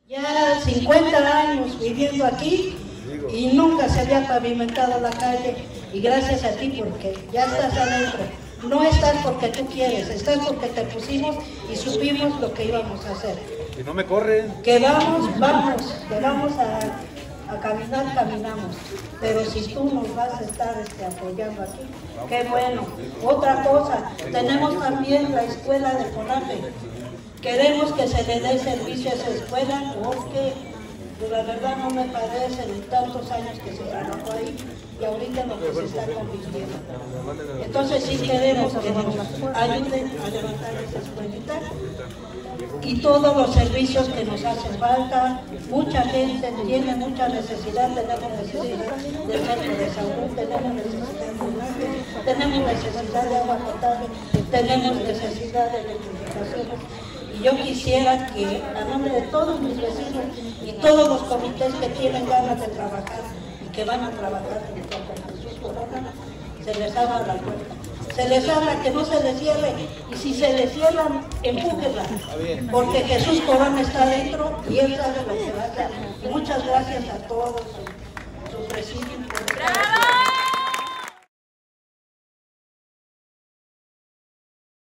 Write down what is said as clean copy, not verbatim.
Ya 50 años viviendo aquí y nunca se había pavimentado la calle, y gracias a ti porque ya estás adentro. No estás porque tú quieres, estás porque te pusimos y supimos lo que íbamos a hacer. Que no me corren. Que vamos a caminar, caminamos. Pero si tú nos vas a estar apoyando aquí, qué bueno. Otra cosa, tenemos también la escuela de Conafe. Queremos que se le dé servicio a esa escuela porque la verdad no me parecen tantos años que se trabajó ahí y ahorita lo que se está convirtiendo. Entonces sí queremos que nos ayuden a levantar esa escuelita y todos los servicios que nos hacen falta. Mucha gente tiene mucha necesidad, tenemos necesidad de centro de salud, tenemos necesidad de imagen, tenemos necesidad de agua potable, tenemos necesidad de electrificaciones. Y yo quisiera que, a nombre de todos mis vecinos y todos los comités que tienen ganas de trabajar y que van a trabajar con Jesús Corona, se les abra la puerta. Se les abra, que no se les cierre. Y si se les cierran, empújenla. Porque Jesús Corona está adentro y Él sabe lo que va a hacer. Y muchas gracias a todos su presidio.